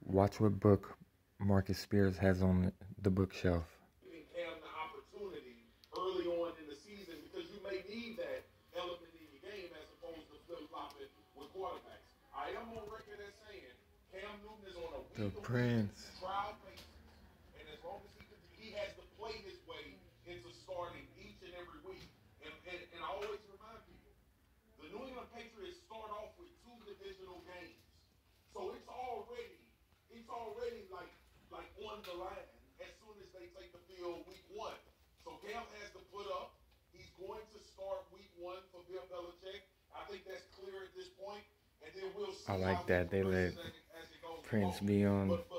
Watch what book Marcus Spears has on the bookshelf. Giving Cam the opportunity early on in the season because you may need that element in your game as opposed to flip-flopping with quarterbacks. I am on record as saying Cam Newton is on a week-to-week trial basis, and as long as he has to play his way into starting each and every week. And I always remind people, the New England Patriots start off with 2 divisional games, so it's already like on the line as soon as they take the field week 1. So Cam has to put up. He's going to start week 1 for Bill Belichick. I think that's clear at this point, and then we'll see. I like that they let Prince be on